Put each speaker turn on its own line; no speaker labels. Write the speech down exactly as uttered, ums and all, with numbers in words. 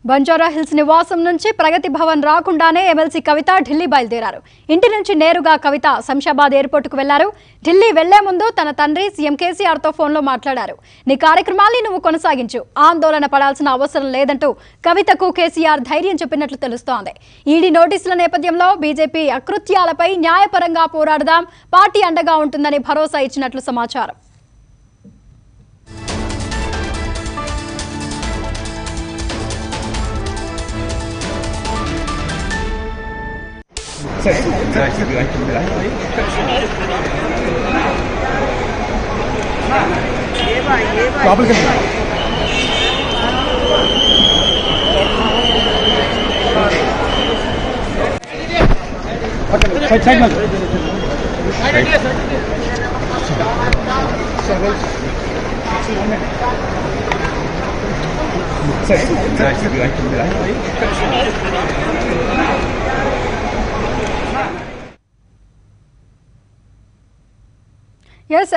Banjara hills నివాసం నుంచి ప్రగతి భవన్ రాకుండానే ఎమ్మెల్సీ కవిత ఢిల్లీ బయలుదేరారు. ఇంటి నుంచి నేరుగా కవిత శంషాబాద్ ఎయిర్పోర్టుకు వెళ్లారు. ఢిల్లీ వెళ్లే ముందు తన తండ్రి సీఎం కేసీఆర్ తో ఫోన్లో మాట్లాడారు. నీ కార్యక్రమాన్ని నువ్వు కొనసాగించు, ఆందోళన పడాల్సిన అవసరం లేదంటూ కవితకు కేసీఆర్ ధైర్యం చెప్పినట్లు తెలుస్తోంది. ఈడీ నోటీసుల నేపథ్యంలో బీజేపీ అకృత్యాలపై న్యాయపరంగా పోరాడదాం, పార్టీ అండగా ఉంటుందని భరోసా ఇచ్చినట్లు సమాచారం. Yes.